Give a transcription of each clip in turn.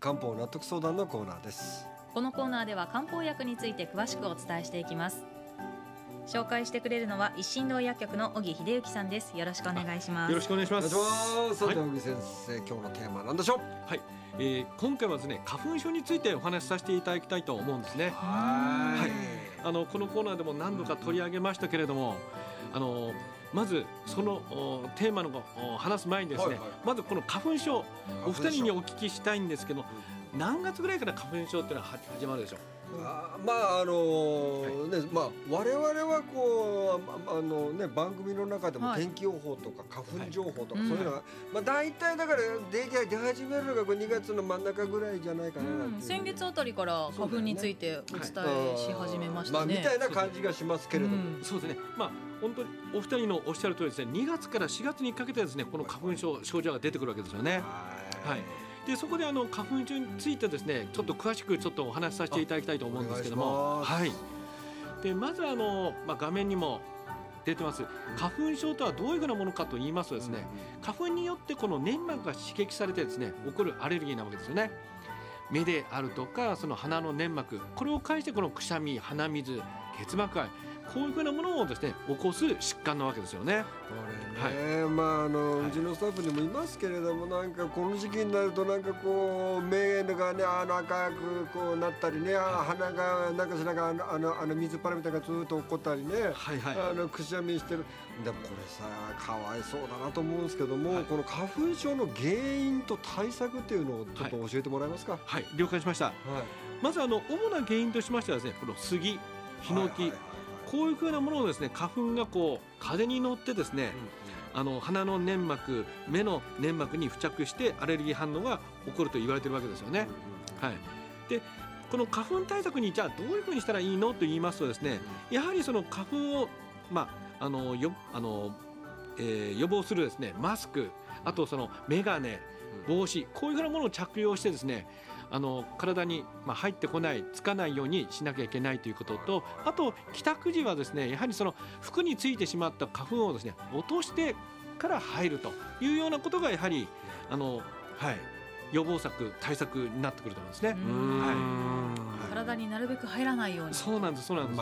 漢方納得相談のコーナーです。 このコーナーでは漢方薬について詳しくお伝えしていきます。紹介してくれるのは一心堂薬局の小木秀幸さんです。よろしくお願いします。 よろしくお願いします。 さて、小木先生、今日のテーマは何でしょう。 はい、今回はですね、花粉症についてお話しさせていただきたいと思うんですね。 はい、 このコーナーでも何度か取り上げましたけれども、まずそのテーマの話す前にですね、まずこの花粉症、お二人にお聞きしたいんですけど、何月ぐらいから花粉症っていうのは始まるでしょう。 我々はこう番組の中でも天気予報とか花粉情報とか、そういうのが大体だから出始めるのが2月の真ん中ぐらいじゃないかな。 先月あたりから花粉についてお伝えし始めましたね。 みたいな感じがしますけれども、 そうですね。本当にお二人のおっしゃる通りですね、2月から4月にかけてですね、この花粉症症状が出てくるわけですよね。はい。でそこで花粉症についてですね、ちょっと詳しくお話しさせていただきたいと思うんですけども、はい。でまず画面にも出てます花粉症とはどういうふうなものかと言いますとですね、花粉によってこの粘膜が刺激されてですね、起こるアレルギーなわけですよね。目であるとか、その鼻の粘膜、これを介してこのくしゃみ、鼻水、結膜炎、こういうふうなものをですね起こす疾患なわけですよね。 これね、うちのスタッフにもいますけれども、なんかこの時期になるとなんかこう目がね赤くこうなったりね、鼻がなんかしながら水っ腹みたいなのがずっと起こったりね、くしゃみしてる。でもこれさ、かわいそうだなと思うんですけども、この花粉症の原因と対策っていうのをちょっと教えてもらえますか。 はい、了解しました。まず主な原因としましてはですね、この杉、ヒノキ、こういうふうなものをですね、花粉がこう風に乗ってですね、鼻の粘膜、目の粘膜に付着してアレルギー反応が起こると言われているわけですよね。でこの花粉対策にじゃあどういうふうにしたらいいのと言いますとですね、やはりその花粉を予防するですね、マスク、あとその眼鏡、帽子、こういうふうなものを着用してですね、体に入ってこない、つかないようにしなきゃいけないということと、あと帰宅時はですね、やはりその服についてしまった花粉をですね落としてから入るというようなことがやはり予防策、対策になってくると思うんですね。 体になるべく入らないように。 そうなんです。 うが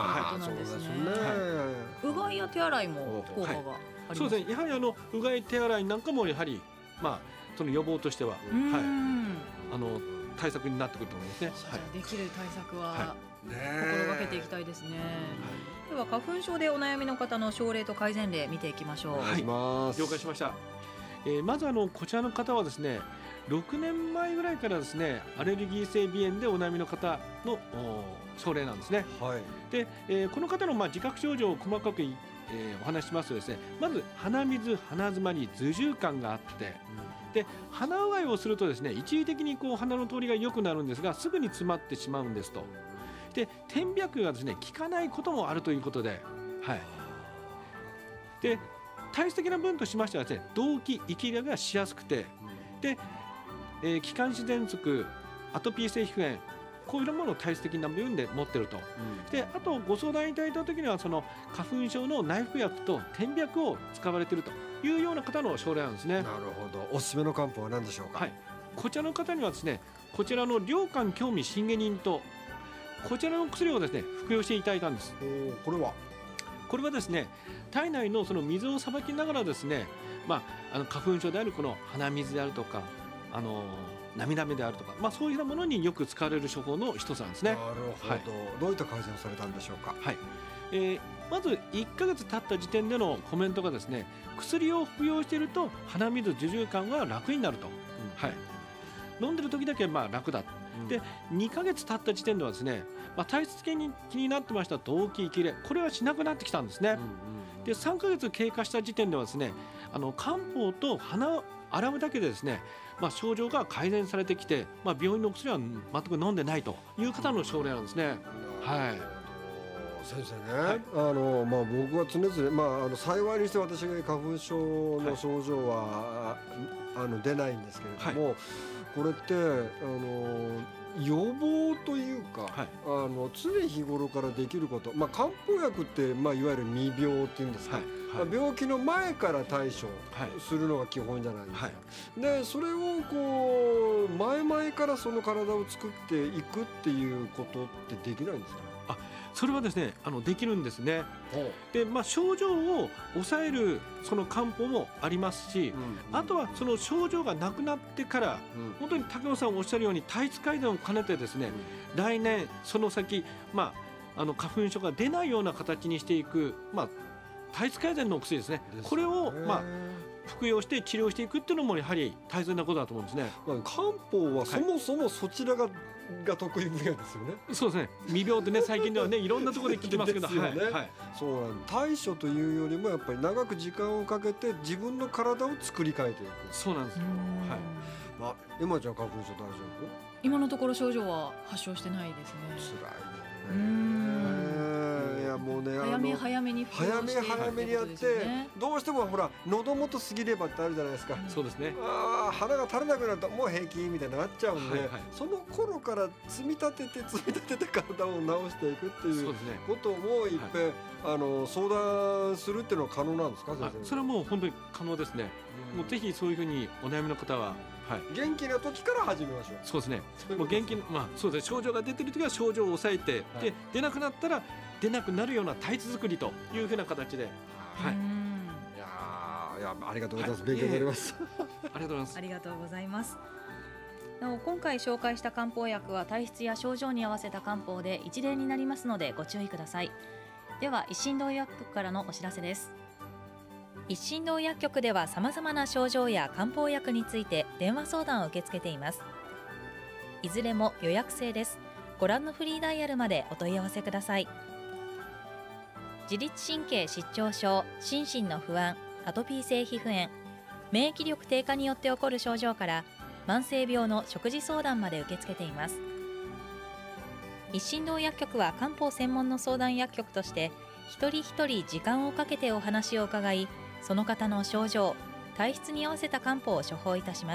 いや手洗いも効果があります。 そうですね。やはりうがい、手洗いなんかもやはりその予防としては対策になってくると思いますね。 できる対策は心がけていきたいですね。では花粉症でお悩みの方の症例と改善例見ていきましょう。 了解しました。まずこちらの方はですね、6年前ぐらいからですね、アレルギー性鼻炎でお悩みの方の症例なんですね。で、この方の自覚症状を細かくお話ししますとですね、まず鼻水、鼻詰まり、頭重感があって、で鼻うがいをするとですね、一時的にこう鼻の通りが良くなるんですが、すぐに詰まってしまうんですと。で点鼻がですね効かないこともあるということで、で体質的な分としましてはですね、動悸、息切れがしやすくて、で気管支喘息、アトピー性皮膚炎、こういうものを体質的な部分で持っていると。であとご相談いただいた時には、その花粉症の内服薬と点鼻を使われているというような方の症例なんですね。 なるほど。おすすめの漢方は何でしょうか。 こちらの方にはですね、こちらの涼感興味心下人と、こちらの薬をですね服用していただいたんです。 これはですね、体内のその水をさばきながらですね、花粉症であるこの鼻水であるとか、涙目であるとか、そういうようなものによく使われる処方の一つなんですね。 なるほど。どういった改善をされたんでしょうか。 まず1ヶ月経った時点でのコメントがですね、薬を服用していると鼻水、頭重感は楽になると。飲んでる時だけ楽だ。で2ヶ月経った時点ではですね、体質的に気になってました動悸、息切れ、これはしなくなってきたんですね。で3ヶ月経過した時点ではですね、漢方と鼻を洗うだけでですね、症状が改善されてきて、病院のお薬は全く飲んでないという方の症例なんですね。 先生ね、僕は常々、幸いにして私が花粉症の症状は、出ないんですけれども、これって予防というか、 はい常日頃からできること、漢方薬って、いわゆる未病っていうんですか、病気の前から対処するのが基本じゃないですか、でそれをこう前々からその体を作っていくっていうことってできないんですか？ それはですねできるんですね。で、症状を抑えるその漢方もありますし、あとはその症状がなくなってから、本当に竹野さんおっしゃるように体質改善を兼ねてですね、来年その先、花粉症が出ないような形にしていく、体質改善のお薬ですね。これを服用して治療していくっていうのもやはり大切なことだと思うんですね。 漢方はそもそもそちらが得意分野ですよね。 そうですね。未病ってね最近ではねいろんなところで聞きますけど、 そうなん対処というよりもやっぱり長く時間をかけて自分の体を作り変えていく。 そうなんですよ。 今ちゃん花粉症大丈夫？ 今のところ症状は発症してないですね。 辛いね。いやもうね、 早めに早めにやって、どうしてもほら喉元過ぎればってあるじゃないですか。 そうですね。 鼻が垂れなくなるともう平気みたいになっちゃうんで、その頃から積み立てて体を治していくっていうこともいっぺん相談するっていうのは可能なんですか？先生。 それはもう本当に可能ですね。もうぜひそういうふうにお悩みの方は。 元気な時から始めましょう。 そうですね。もう元気、そうですね。症状が出てる時は症状を抑えて、で出なくなったら出なくなるような体質作りというふうな形で、いやありがとうございます。勉強になります。 ありがとうございます。 ありがとうございます。なお今回紹介した漢方薬は体質や症状に合わせた漢方で一例になりますのでご注意ください。では一心堂薬局からのお知らせです。一心堂薬局では様々な症状や漢方薬について電話相談を受け付けています。いずれも予約制です。ご覧のフリーダイヤルまでお問い合わせください。自律神経失調症、心身の不安、アトピー性皮膚炎、免疫力低下によって起こる症状から慢性病の食事相談まで受け付けています。一心堂薬局は漢方専門の相談薬局として一人一人時間をかけてお話を伺い、その方の症状、体質に合わせた漢方を処方いたします。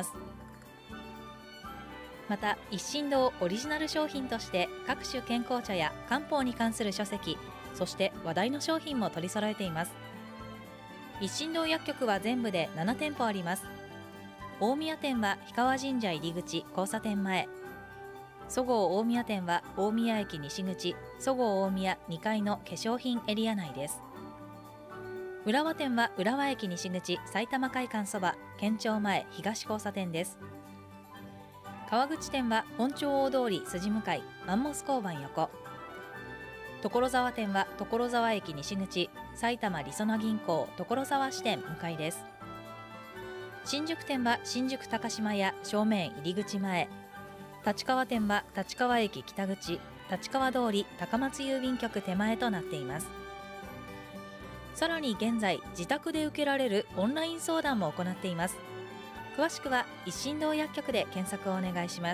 また一心堂オリジナル商品として各種健康茶や漢方に関する書籍、そして話題の商品も取り揃えています。一心堂薬局は全部で7店舗あります。大宮店は氷川神社入口交差点前、そごう大宮店は大宮駅西口そごう大宮2階の化粧品エリア内です。浦和店は浦和駅西口埼玉会館そば県庁前東交差点です。川口店は本町大通り筋向かいマンモス交番横、所沢店は所沢駅西口埼玉りそな銀行所沢支店向かいです。新宿店は新宿高島屋正面入り口前、立川店は立川駅北口立川通り高松郵便局手前となっています。さらに現在自宅で受けられるオンライン相談も行っています。詳しくは一心堂薬局で検索をお願いします。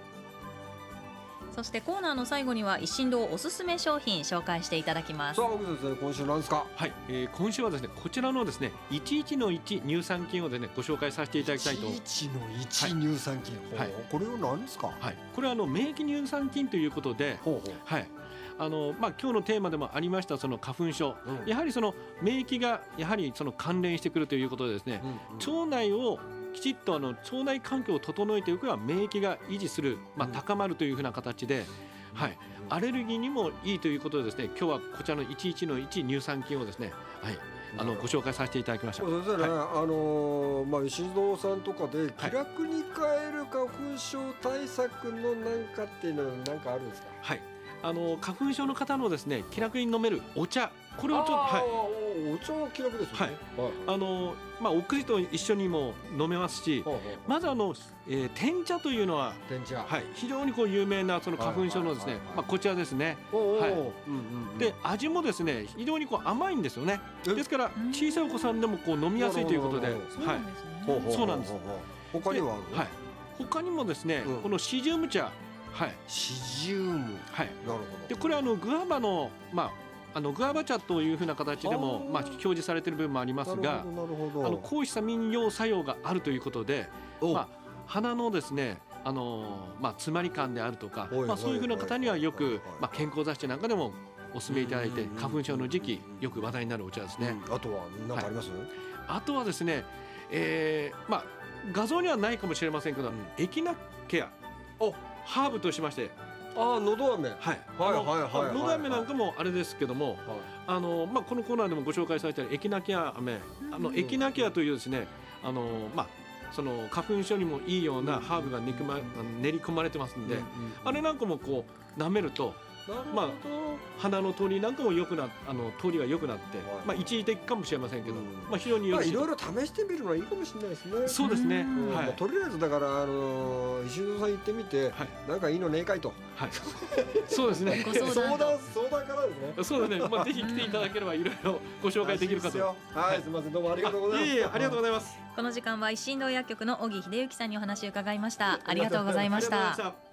そしてコーナーの最後には一心堂おすすめ商品紹介していただきます。 さあ奥先生、今週なんですか？ 今週はですねこちらのですね11-1乳酸菌をですねご紹介させていただきたいと。 11-1乳酸菌、これは何ですか？ これは免疫乳酸菌ということで、今日のテーマでもありましたその花粉症、やはりその免疫がやはりその関連してくるということでですね、腸内をきちっと腸内環境を整えておけば免疫が維持する、高まるというふうな形で、アレルギーにもいいということでですね、今日はこちらの11-1乳酸菌をですね、ご紹介させていただきました。 先生ね、石堂さんとかで気楽に買える花粉症対策のなんかっていうのは何かあるんですか？ 花粉症の方のですね気楽に飲めるお茶、これをちょっとお茶は気楽ですよね。 お薬と一緒にも飲めますし、まず天茶というのは非常に有名なその花粉症のですねこちらですね。で味もですね非常に甘いんですよね。ですから小さいお子さんでも飲みやすいということで、そうなんです。 他にはある？ 他にもですねこのシジウム茶、 シジウム、なるほど。 でこれグアバのグアバ茶というふうな形でも表示されている部分もありますが、抗ヒスタミン様作用があるということで、鼻のですね詰まり感であるとか、 はいそういうふうな方にはよくはいはいはい健康雑誌なんかでもお勧めいただいて、花粉症の時期よく話題になるお茶ですね。 あとは何かあります？ あとはですね、画像にはないかもしれませんけど、エキナケア、ハーブとしまして、 のど飴。 はい、 はいのど飴なんかもあれですけども、このコーナーでもご紹介されたエキナケア飴、エキナケアというですね、その花粉症にもいいようなハーブが練り込まれてますんで、あれなんかもこう舐めると、鼻の通りなんかも良くな通りが良くなって、一時的かもしれませんけど、非常によろしい。 いろいろ試してみるのはいいかもしれないですね。 そうですね。 とりあえずだから石戸さん行ってみて、なんかいいのねえかいと。 そうですね。 相談からですね。 そうですね。ぜひ来ていただければいろいろご紹介できるかと。 はい、すみません、どうもありがとうございます。 ありがとうございます。 この時間は一心堂薬局の小木秀幸さんにお話を伺いました。ありがとうございました。